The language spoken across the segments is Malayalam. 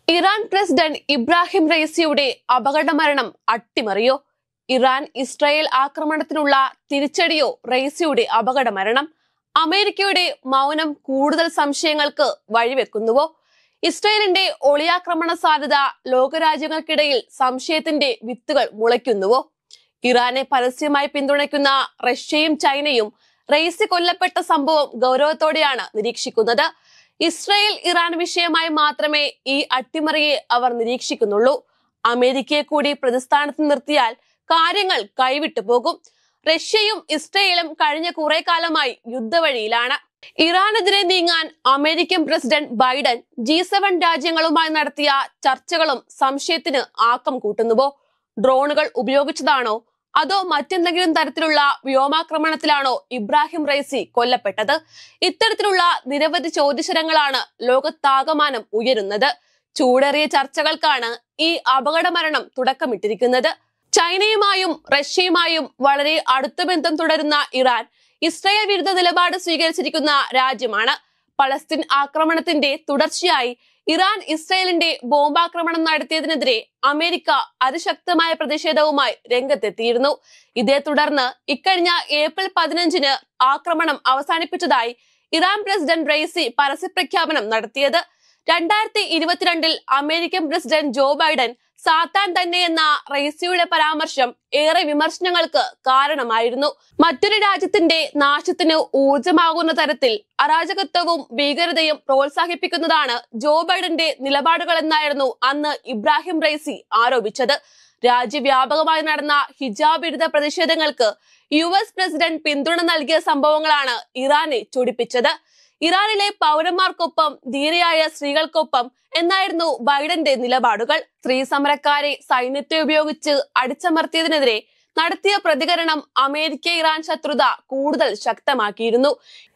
ഇറാൻ പ്രസിഡന്റ് ഇബ്രാഹിം റൈസിയുടെ അപകടമരണം അട്ടിമറിയോ? ഇറാൻ ഇസ്രായേൽ ആക്രമണത്തിനുള്ള തിരിച്ചടിയോ റൈസിയുടെ അപകടമരണം? അമേരിക്കയുടെ മൗനം കൂടുതൽ സംശയങ്ങൾക്ക് വഴിവെക്കുന്നുവോ? ഇസ്രായേലിന്റെ ഒളിയാക്രമണ സാധ്യത ലോകരാജ്യങ്ങൾക്കിടയിൽ സംശയത്തിന്റെ വിത്തുകൾ മുളയ്ക്കുന്നുവോ? ഇറാനെ പരസ്യമായി പിന്തുണയ്ക്കുന്ന റഷ്യയും ചൈനയും റൈസി കൊല്ലപ്പെട്ട സംഭവം ഗൗരവത്തോടെയാണ് നിരീക്ഷിക്കുന്നത്. ഇസ്രായേൽ ഇറാൻ വിഷയമായി മാത്രമേ ഈ അട്ടിമറിയെ അവർ നിരീക്ഷിക്കുന്നുള്ളൂ. അമേരിക്കയെ കൂടി പ്രതിസ്ഥാനത്ത് നിർത്തിയാൽ കാര്യങ്ങൾ കൈവിട്ടു പോകും. റഷ്യയും ഇസ്രായേലും കഴിഞ്ഞ കുറെ കാലമായി യുദ്ധവഴിയിലാണ്. ഇറാനെതിരെ നീങ്ങാൻ അമേരിക്കൻ പ്രസിഡന്റ് ബൈഡൻ G7 രാജ്യങ്ങളുമായി നടത്തിയ ചർച്ചകളും സംശയത്തിന് ആക്കം കൂട്ടുന്നുവോ? ഡ്രോണുകൾ ഉപയോഗിച്ചതാണോ അതോ മറ്റെന്തെങ്കിലും തരത്തിലുള്ള വ്യോമാക്രമണത്തിലാണോ ഇബ്രാഹിം റൈസി കൊല്ലപ്പെട്ടത്? ഇത്തരത്തിലുള്ള നിരവധി ചോദ്യശരങ്ങളാണ് ലോകത്താകമാനം ഉയരുന്നത്. ചൂടേറിയ ചർച്ചകൾക്കാണ് ഈ അപകടമരണം തുടക്കമിട്ടിരിക്കുന്നത്. ചൈനയുമായും റഷ്യയുമായും വളരെ അടുത്ത ബന്ധം തുടരുന്ന ഇറാൻ ഇസ്രായേൽ വിരുദ്ധ നിലപാട് സ്വീകരിച്ചിരിക്കുന്ന രാജ്യമാണ്. പലസ്തീൻ ആക്രമണത്തിന്റെ തുടർച്ചയായി ഇറാൻ ഇസ്രായേലിന്റെ ബോംബാക്രമണം നടത്തിയതിനെതിരെ അമേരിക്ക അതിശക്തമായ പ്രതിഷേധവുമായി രംഗത്തെത്തിയിരുന്നു. ഇതേ തുടർന്ന് ഇക്കഴിഞ്ഞ ഏപ്രിൽ 15-ന് ആക്രമണം അവസാനിപ്പിച്ചതായി ഇറാൻ പ്രസിഡന്റ് റൈസി പരസ്യപ്രഖ്യാപനം നടത്തിയത്. 2022-ൽ അമേരിക്കൻ പ്രസിഡന്റ് ജോ ബൈഡൻ സാത്താൻ തന്നെ എന്ന റൈസിയുടെ പരാമർശം ഏറെ വിമർശനങ്ങൾക്ക് കാരണമായിരുന്നു. മറ്റൊരു രാജ്യത്തിന്റെ നാശത്തിന് ഊർജമാകുന്ന തരത്തിൽ അരാജകത്വവും ഭീകരതയും പ്രോത്സാഹിപ്പിക്കുന്നതാണ് ജോ ബൈഡന്റെ നിലപാടുകളെന്നായിരുന്നു അന്ന് ഇബ്രാഹിം റൈസി ആരോപിച്ചത്. രാജ്യവ്യാപകമായി നടന്ന ഹിജാബ് വിരുദ്ധ പ്രതിഷേധങ്ങൾക്ക് US പ്രസിഡന്റ് പിന്തുണ നൽകിയ സംഭവങ്ങളാണ് ഇറാനെ ചൊടിപ്പിച്ചത്. ഇറാനിലെ പൗരന്മാർക്കൊപ്പം ധീരയായ സ്ത്രീകൾക്കൊപ്പം എന്നായിരുന്നു ബൈഡന്റെ നിലപാടുകൾ. സ്ത്രീ സമരക്കാരെ സൈന്യത്തെ ഉപയോഗിച്ച് അടിച്ചമർത്തിയതിനെതിരെ നടത്തിയ പ്രതികരണം അമേരിക്ക ഇറാൻ ശത്രുത കൂടുതൽ ശക്തമാക്കിയിരുന്നു.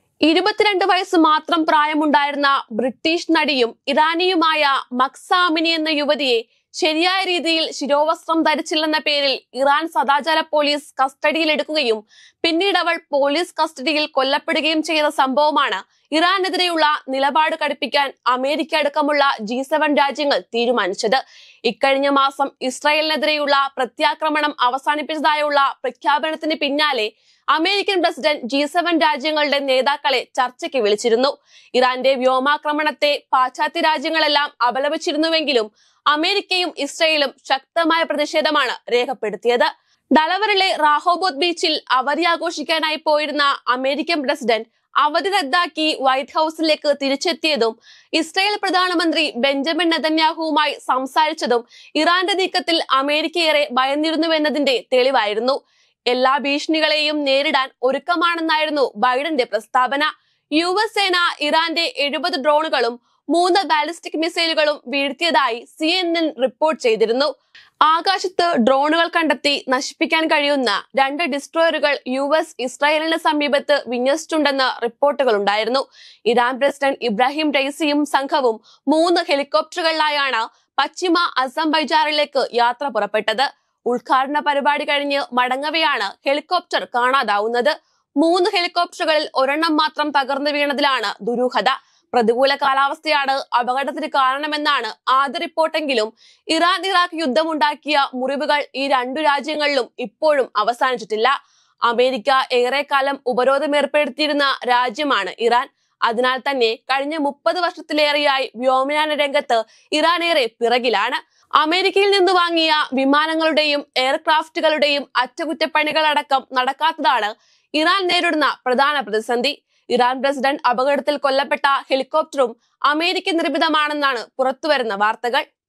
22 വയസ്സ് മാത്രം പ്രായമുണ്ടായിരുന്ന ബ്രിട്ടീഷ് നടിയും ഇറാനിയുമായ മക്സ അമിനി എന്ന യുവതിയെ ശരിയായ രീതിയിൽ ശിരോവസ്ത്രം ധരിച്ചില്ലെന്ന പേരിൽ ഇറാൻ സദാചാര പോലീസ് കസ്റ്റഡിയിലെടുക്കുകയും പിന്നീട് അവൾ പോലീസ് കസ്റ്റഡിയിൽ കൊല്ലപ്പെടുകയും ചെയ്ത സംഭവമാണ് ഇറാനെതിരെയുള്ള നിലപാട് കടുപ്പിക്കാൻ അമേരിക്ക അടക്കമുള്ള G7 രാജ്യങ്ങൾ തീരുമാനിച്ചത്. ഇക്കഴിഞ്ഞ മാസം ഇസ്രായേലിനെതിരെയുള്ള പ്രത്യാക്രമണം അവസാനിപ്പിച്ചതായുള്ള പ്രഖ്യാപനത്തിന് പിന്നാലെ അമേരിക്കൻ പ്രസിഡന്റ് G7 രാജ്യങ്ങളുടെ നേതാക്കളെ ചർച്ചയ്ക്ക് വിളിച്ചിരുന്നു. ഇറാന്റെ വ്യോമാക്രമണത്തെ പാശ്ചാത്യ രാജ്യങ്ങളെല്ലാം അപലപിച്ചിരുന്നുവെങ്കിലും അമേരിക്കയും ഇസ്രായേലും ശക്തമായ പ്രതിഷേധമാണ് രേഖപ്പെടുത്തിയത്. ഡലവറിലെ റാഹോബോത്ത് ബീച്ചിൽ അവധി ആഘോഷിക്കാനായി പോയിരുന്ന അമേരിക്കൻ പ്രസിഡന്റ് അവധി റദ്ദാക്കി വൈറ്റ് ഹൌസിലേക്ക് തിരിച്ചെത്തിയതും ഇസ്രായേൽ പ്രധാനമന്ത്രി ബെഞ്ചമിൻ നെതന്യാഹുവുമായി സംസാരിച്ചതും ഇറാന്റെ നീക്കത്തിൽ അമേരിക്ക ഏറെ ഭയന്നിരുന്നുവെന്നതിന്റെ തെളിവായിരുന്നു. എല്ലാ ഭീഷണികളെയും നേരിടാൻ ഒരുക്കമാണെന്നായിരുന്നു ബൈഡന്റെ പ്രസ്താവന. US സേന ഇറാന്റെ 70 ഡ്രോണുകളും 3 ബാലിസ്റ്റിക് മിസൈലുകളും വീഴ്ത്തിയതായി CNN റിപ്പോർട്ട് ചെയ്തിരുന്നു. ആകാശത്ത് ഡ്രോണുകൾ കണ്ടെത്തി നശിപ്പിക്കാൻ കഴിയുന്ന 2 ഡിസ്ട്രോയറുകൾ US ഇസ്രായേലിന് സമീപത്ത് വിന്യസിച്ചിട്ടുണ്ടെന്ന് റിപ്പോർട്ടുകൾ ഉണ്ടായിരുന്നു. ഇറാൻ പ്രസിഡന്റ് ഇബ്രാഹിം റൈസിയും സംഘവും 3 ഹെലികോപ്റ്ററുകളിലായാണ് പശ്ചിമ അസംബൈജാനിലേക്ക് യാത്ര പുറപ്പെട്ടത്. ഉദ്ഘാടന പരിപാടി കഴിഞ്ഞ് മടങ്ങവെയാണ് ഹെലികോപ്റ്റർ കാണാതാവുന്നത്. 3 ഹെലികോപ്റ്ററുകളിൽ ഒരെണ്ണം മാത്രം തകർന്നു വീണതിലാണ് ദുരൂഹത. പ്രതികൂല കാലാവസ്ഥയാണ് അപകടത്തിന് കാരണമെന്നാണ് ആദ്യ റിപ്പോർട്ടെങ്കിലും ഇറാൻ ഇറാഖ് യുദ്ധമുണ്ടാക്കിയ മുറിവുകൾ ഈ 2 രാജ്യങ്ങളിലും ഇപ്പോഴും അവസാനിച്ചിട്ടില്ല. അമേരിക്ക ഏറെക്കാലം ഉപരോധം ഏർപ്പെടുത്തിയിരുന്ന രാജ്യമാണ് ഇറാൻ. അതിനാൽ തന്നെ കഴിഞ്ഞ 30 വർഷത്തിലേറെയായി വ്യോമയാന രംഗത്ത് ഇറാൻ ഏറെ പിറകിലാണ്. അമേരിക്കയിൽ നിന്ന് വാങ്ങിയ വിമാനങ്ങളുടെയും എയർക്രാഫ്റ്റുകളുടെയും അറ്റകുറ്റപ്പണികളടക്കം നടക്കാത്തതാണ് ഇറാൻ നേരിടുന്ന പ്രധാന പ്രതിസന്ധി. ഇറാൻ പ്രസിഡന്റ് അപകടത്തിൽ കൊല്ലപ്പെട്ട ഹെലികോപ്റ്ററും അമേരിക്കൻ നിർമ്മിതമാണെന്നാണ് പുറത്തുവരുന്ന വാർത്തകൾ.